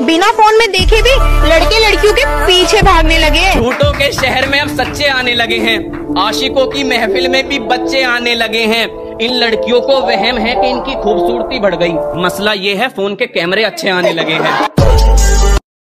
बिना फोन में देखे भी लड़के लड़कियों के पीछे भागने लगे हैं। झूठों के शहर में अब सच्चे आने लगे हैं, आशिकों की महफिल में भी बच्चे आने लगे हैं। इन लड़कियों को वहम है कि इनकी खूबसूरती बढ़ गई, मसला ये है फोन के कैमरे अच्छे आने लगे हैं।